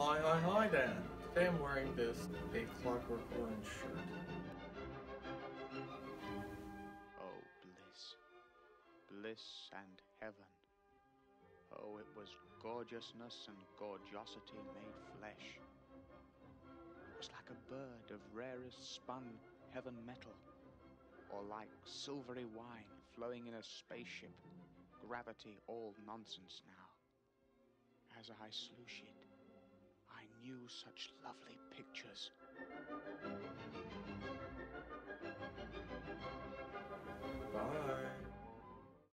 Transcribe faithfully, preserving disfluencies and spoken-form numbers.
Hi, hi, hi, Dan. Today I'm wearing this a Clockwork orange shirt. Oh, bliss, bliss and heaven. Oh, it was gorgeousness and gorgeosity made flesh. It was like a bird of rarest spun heaven metal, or like silvery wine flowing in a spaceship, gravity all nonsense now. As I sluice it, I knew such lovely pictures.